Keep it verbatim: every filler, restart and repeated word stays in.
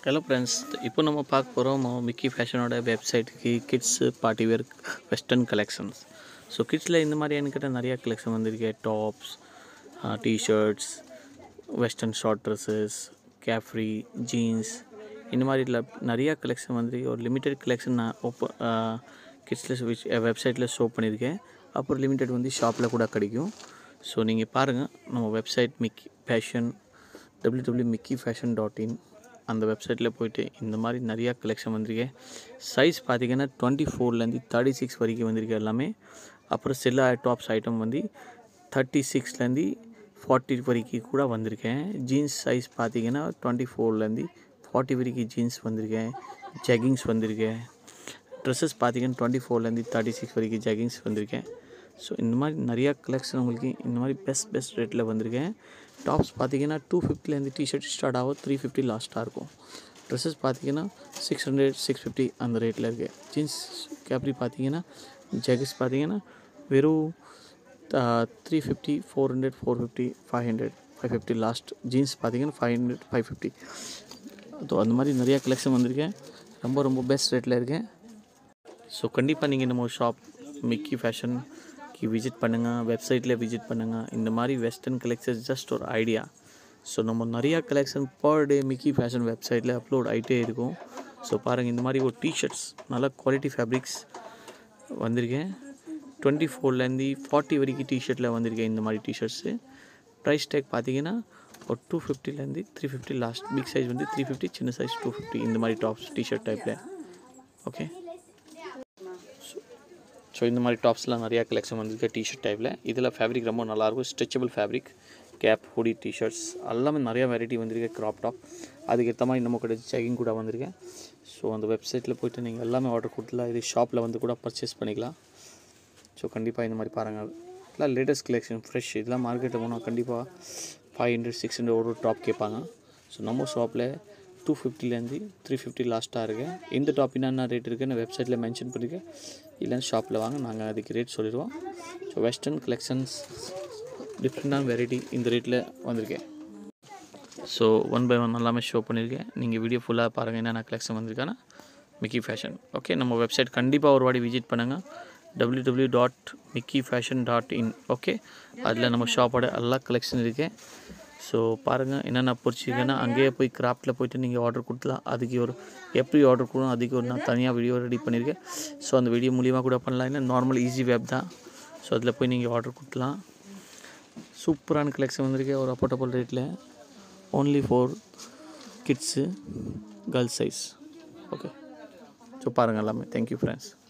Hello friends, இப்போ நம்ம பார்க்க போகிறோம் மிக்கி ஃபேஷனோட வெப்சைட்டுக்கு kids party wear western collections. So கிட்ஸில் இந்த மாதிரி என்கிட்ட நிறையா கலெக்ஷன் வந்திருக்கு. Tops, t-shirts, western short dresses, capri, jeans, இந்த மாதிரி இல்லை நிறையா கலெக்ஷன் வந்துருக்கு. ஒரு லிமிட்டெட் கலெக்ஷன் நான் ஓப்ப கிட்ஸில் விச் வெப்சைட்டில் ஷோ பண்ணியிருக்கேன். அப்புறம் லிமிட்டெட் வந்து ஷாப்பில் கூட கிடைக்கும். ஸோ நீங்கள் பாருங்கள், நம்ம website Mickey fashion W W Mickey fashion dot in அந்த வெப்சைட்டில் போய்ட்டு இந்த மாதிரி நிறையா கலெக்ஷன் வந்திருக்கேன். சைஸ் பார்த்திங்கன்னா டுவெண்ட்டி ஃபோர்லேருந்து தேர்ட்டி சிக்ஸ் வரைக்கும் வந்திருக்கு எல்லாமே. அப்புறம் சில டாப்ஸ் ஐட்டம் வந்து தேர்ட்டி சிக்ஸ்லேருந்து ஃபார்ட்டி வரைக்கும் கூட வந்திருக்கேன். ஜீன்ஸ் சைஸ் பார்த்திங்கன்னா டுவெண்ட்டி ஃபோர்லேருந்து ஃபார்ட்டி வரைக்கும் ஜீன்ஸ் வந்திருக்கேன். ஜெகிங்ஸ் வந்திருக்கேன். ட்ரெஸ்ஸஸ் பார்த்திங்கன்னா டுவெண்ட்டி ஃபோர்லேருந்து தேர்ட்டி சிக்ஸ் வரைக்கும் ஜெகிங்ஸ் வந்திருக்கேன். ஸோ இந்த மாதிரி நிறையா கலெக்ஷன் உங்களுக்கு இந்த மாதிரி பெஸ்ட் பெஸ்ட் ரேட்டில் வந்திருக்கேன். டாப்ஸ் பார்த்திங்கன்னா டூ ஃபிஃப்டிலேருந்து டிஷர்ட் ஸ்டார்ட் ஆகும், த்ரீ ஃபிஃப்டி லாஸ்ட்டாக இருக்கும். ட்ரெஸ்ஸஸ் பார்த்திங்கன்னா சிக்ஸ் ஹண்ட்ரட் சிக்ஸ் ஃபிஃப்டி அந்த ரேட்டில் இருக்குது. ஜீன்ஸ் கேப்ரி பார்த்திங்கன்னா ஜெகிங்ஸ் பார்த்திங்கன்னா வெறும் three fifty four hundred four fifty five hundred five fifty last. Jeans பார்த்திங்கன்னா five hundred five fifty. So அந்த மாதிரி நிறையா கலெக்ஷன் வந்திருக்கேன். ரொம்ப ரொம்ப பெஸ்ட் ரேட்டில் இருக்கேன். ஸோ கண்டிப்பாக நீங்கள் நம்ம ஷாப் மிக்கி ஃபேஷன் விசிட் பண்ணுங்கள், வெப்சைட்டில் விசிட் பண்ணுங்கள். இந்த மாதிரி வெஸ்டர்ன் கலெக்ஷன்ஸ் ஜஸ்ட் ஒரு ஐடியா. ஸோ நம்ம நிறையா collection per day Mickey fashion வெப்சைட்டில் அப்லோட் ஆகிட்டே இருக்கும். ஸோ பாருங்கள், இந்த மாதிரி ஒரு டிஷர்ட்ஸ் நல்ல குவாலிட்டி ஃபேப்ரிக்ஸ் வந்திருக்கேன். டுவெண்ட்டி ஃபோர்லேருந்து ஃபார்ட்டி வரைக்கும் டிஷர்ட்டில் வந்திருக்கேன். இந்த மாதிரி டிஷர்ட்ஸு ப்ரைஸ் டேக் பார்த்தீங்கன்னா ஒரு டூ ஃபிஃப்டிலேருந்து three fifty last. Big size வந்து த்ரீ ஃபிஃப்டி, சின்ன சைஸ் டூ ஃபிஃப்டி. இந்த மாதிரி டாப்ஸ் டிஷர்ட் டைப்பில். ஓகே, ஸோ இந்த மாதிரி டாப்ஸ்லாம் நிறையா கலெக்ஷன் வந்திருக்கு டிஷர்ட் டைப்பில். இதில் ஃபேப்ரிக் ரொம்ப நல்லாயிருக்கும். Stretchable fabric, cap, hoodie, t-shirts எல்லாமே நிறையா வெரைட்டி வந்திருக்கு. க்ராப் டாப் அதுக்கேற்ற மாதிரி நம்ம கிட்ட ஜெகிங் கூட வந்திருக்கேன். ஸோ அந்த வெப்சைட்டில் போய்ட்டு நீங்கள் எல்லாமே ஆர்டர் கொடுத்துலாம். இது ஷாப்பில் வந்து கூட பர்ச்சேஸ் பண்ணிக்கலாம். ஸோ கண்டிப்பாக இந்த மாதிரி பாருங்கள், எல்லாம் லேட்டஸ்ட் கலெக்ஷன் ஃப்ரெஷ். இதெல்லாம் மார்க்கெட்டில் போனால் கண்டிப்பாக ஃபைவ் ஹண்ட்ரட் சிக்ஸ் ஹண்ட்ரட் ஒரு டாப் கேட்பாங்க. ஸோ நம்ம ஷாப்பில் டூ ஃபிஃப்டிலேருந்து த்ரீ ஃபிஃப்டி லாஸ்ட்டாக இருக்குது. இந்த டாப் என்னென்ன ரேட் இருக்குது நான் வெப்சைட்டில் மென்ஷன் பண்ணியிருக்கேன். இல்லைன்னா ஷாப்பில் வாங்க, நாங்கள் அதுக்கு ரேட் சொல்லிடுவோம். ஸோ வெஸ்டர்ன் கலெக்ஷன்ஸ் டிஃப்ரெண்ட்டான வெரைட்டி இந்த ரேட்டில் வந்திருக்கேன். ஸோ ஒன் பை ஒன் எல்லாமே ஷோ பண்ணியிருக்கேன். நீங்கள் வீடியோ ஃபுல்லாக பாருங்கள் என்னென்ன கலெக்ஷன் வந்திருக்கானா மிக்கி ஃபேஷன். ஓகே, நம்ம வெப்சைட் கண்டிப்பாக ஒரு வாட்டி விசிட் பண்ணுங்கள். W W dot Micky fashion dot in. Okay, அதில் நம்ம ஷாப்போட எல்லா கலெக்ஷன் இருக்குது. ஸோ பாருங்கள், என்னென்ன பிடிச்சிருக்கேன்னா அங்கேயே போய் கிராஃப்டில் போய்ட்டு நீங்கள் ஆர்டர் கொடுத்துலாம். அதுக்கு ஒரு எப்படி ஆர்டர் கொடுக்கணும் அதுக்கு ஒரு நான் தனியாக வீடியோ ரெடி பண்ணியிருக்கேன். ஸோ அந்த வீடியோ மூலியமாக கூட பண்ணலாம். இல்லை நார்மல் ஈஸி வெப் தான். ஸோ அதில் போய் நீங்கள் ஆர்டர் கொடுத்துலாம். சூப்பரான கலெக்ஷன் வந்திருக்கு ஒரு அஃபோர்டபுள் ரேட்டில். Only for kids, girls size. Okay, so பாருங்கள் எல்லாமே. Thank you friends.